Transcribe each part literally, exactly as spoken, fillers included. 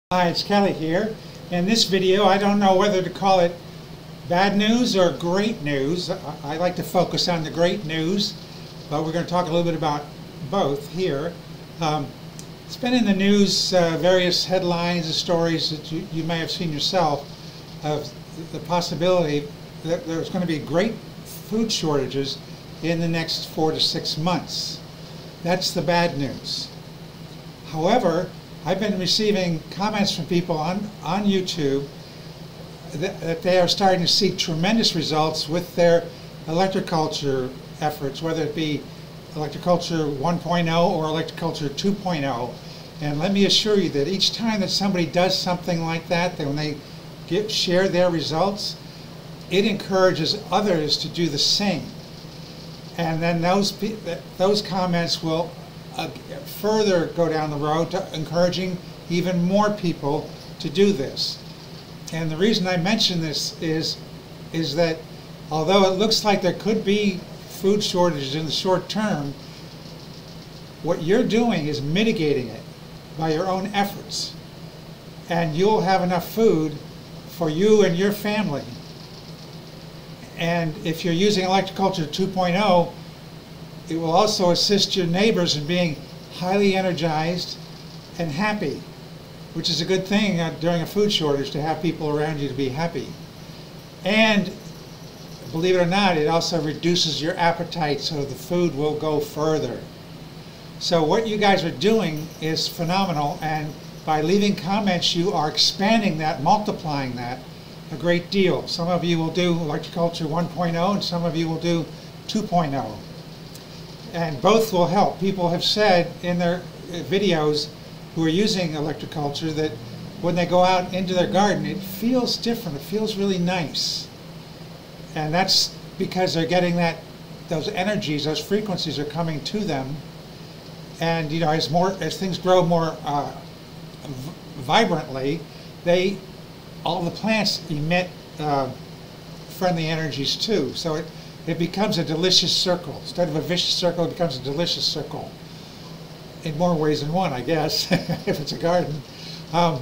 Hi, it's Kelly here. In this video, I don't know whether to call it bad news or great news. I like to focus on the great news, but we're going to talk a little bit about both here. Um, it's been in the news, uh, various headlines and stories that you, you may have seen yourself of the possibility that there's going to be great food shortages in the next four to six months. That's the bad news. However, I've been receiving comments from people on, on YouTube that, that they are starting to see tremendous results with their electroculture efforts, whether it be Electroculture one point oh or Electroculture two point oh. And let me assure you that each time that somebody does something like that, that when they get, share their results, it encourages others to do the same. And then those, those comments will Uh, further go down the road to encouraging even more people to do this. And the reason I mention this is is that although it looks like there could be food shortages in the short term, what you're doing is mitigating it by your own efforts, and you'll have enough food for you and your family. And if you're using Electroculture two point oh, it will also assist your neighbors in being highly energized and happy, which is a good thing uh, during a food shortage, to have people around you to be happy. And believe it or not, it also reduces your appetite, so the food will go further. So what you guys are doing is phenomenal, and by leaving comments you are expanding that, multiplying that a great deal. Some of you will do Electroculture one point oh and some of you will do two point oh. And both will help. People have said in their videos who are using Electroculture that when they go out into their garden, it feels different. It feels really nice. And that's because they're getting that, those energies, those frequencies are coming to them. And you know, as more, as things grow more uh, vibrantly, they, all the plants emit uh, friendly energies too. So it, It becomes a delicious circle. Instead of a vicious circle, it becomes a delicious circle. In more ways than one, I guess, if it's a garden. Um,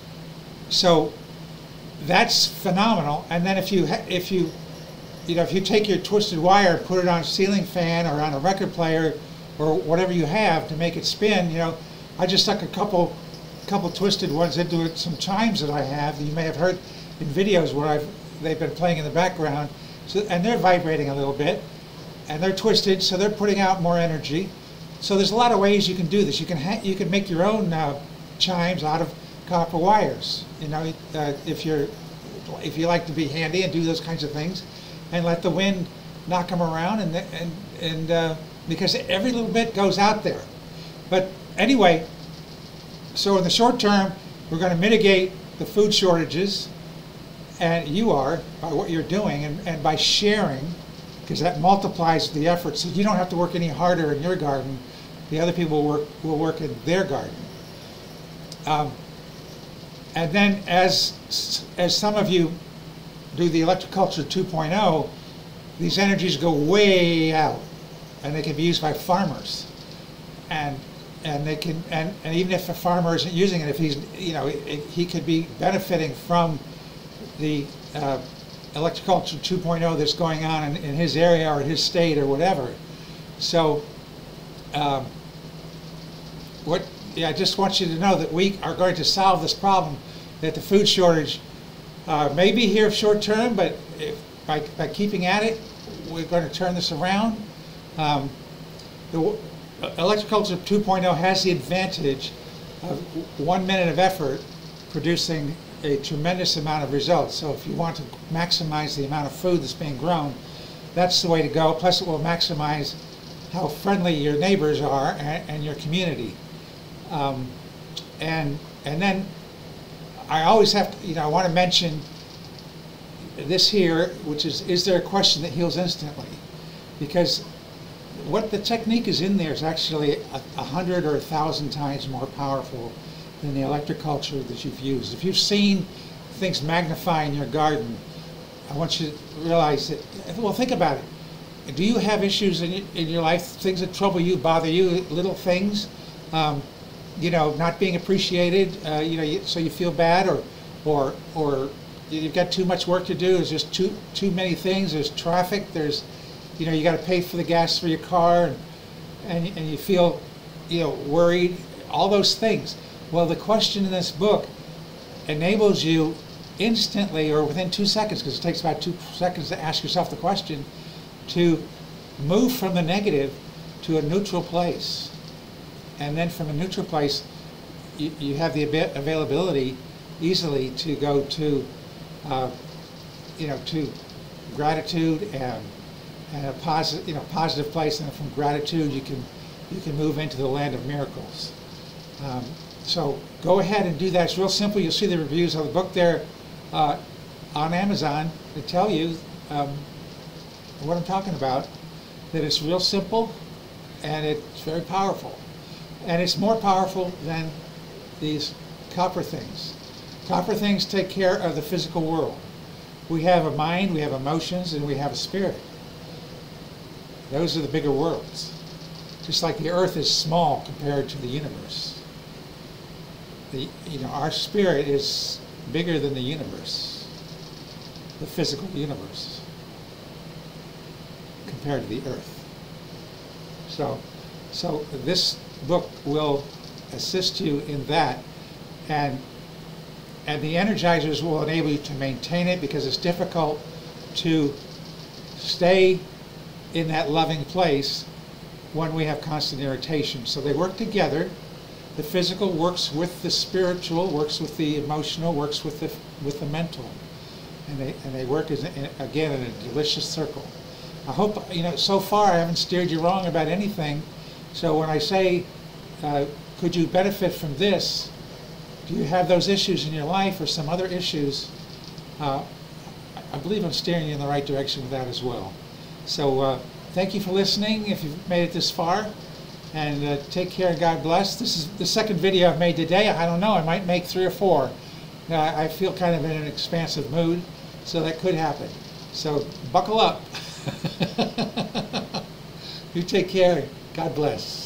so that's phenomenal. And then if you, if you, you know, if you take your twisted wire and put it on a ceiling fan or on a record player or whatever you have to make it spin, you know, I just stuck a couple, couple twisted ones into it, some chimes that I have that you may have heard in videos where I've, they've been playing in the background. So, and they're vibrating a little bit, and they're twisted, so they're putting out more energy. So there's a lot of ways you can do this. You can ha you can make your own uh, chimes out of copper wires. You know, uh, if you're if you like to be handy and do those kinds of things, and let the wind knock them around, and and and uh, because every little bit goes out there. But anyway, so in the short term, we're going to mitigate the food shortages. And you are, by what you're doing, and, and by sharing, because that multiplies the effort, so you don't have to work any harder in your garden. The other people will work, will work in their garden. Um, and then as, as some of you do the Electroculture two point oh, these energies go way out, and they can be used by farmers. And, and, they can, and, and even if a farmer isn't using it, if he's, you know, it, he could be benefiting from the uh, Electroculture two point oh that's going on in, in his area or in his state or whatever. So um, what yeah, I just want you to know that we are going to solve this problem, that the food shortage uh, may be here short term, but if, by, by keeping at it, we're going to turn this around. Um, the Electroculture two point oh has the advantage of one minute of effort producing a tremendous amount of results. So if you want to maximize the amount of food that's being grown, that's the way to go. Plus it will maximize how friendly your neighbors are and, and your community. Um, and and then I always have to, you know, I want to mention this here, which is, is there a question that heals instantly? Because what the technique is in there is actually a, a hundred or a thousand times more powerful than the Electroculture that you've used. If you've seen things magnify in your garden, I want you to realize that, well, think about it. Do you have issues in, in your life, things that trouble you, bother you, little things? Um, you know, not being appreciated, uh, you know, you, so you feel bad, or, or, or you've got too much work to do. There's just too too many things. There's traffic. There's, you know, you got to pay for the gas for your car, and, and and you feel, you know, worried. All those things. Well, the question in this book enables you instantly, or within two seconds, because it takes about two seconds to ask yourself the question, to move from the negative to a neutral place. And then from a neutral place, you, you have the ab availability easily to go to, uh, you know, to gratitude and, and a positive, you know, positive place. And from gratitude, you can you can move into the land of miracles. Um, so go ahead and do that. It's real simple. You'll see the reviews of the book there uh, on Amazon to tell you um, what I'm talking about. That it's real simple and it's very powerful. And it's more powerful than these copper things. Copper things take care of the physical world. We have a mind, we have emotions, and we have a spirit. Those are the bigger worlds. Just like the earth is small compared to the universe. The, you know, our spirit is bigger than the universe, the physical universe, compared to the earth. So, so this book will assist you in that, and and the energizers will enable you to maintain it, because it's difficult to stay in that loving place when we have constant irritation. So they work together. The physical works with the spiritual, works with the emotional, works with the with the mental, and they and they work as in, again in a delicious circle. I hope, you know, so far I haven't steered you wrong about anything. So when I say, uh, could you benefit from this? Do you have those issues in your life or some other issues? Uh, I believe I'm steering you in the right direction with that as well. So uh, thank you for listening if you've made it this far. And uh, take care and God bless. This is the second video I've made today. I don't know, I might make three or four. Uh, I feel kind of in an expansive mood, so that could happen. So buckle up. You take care. God bless.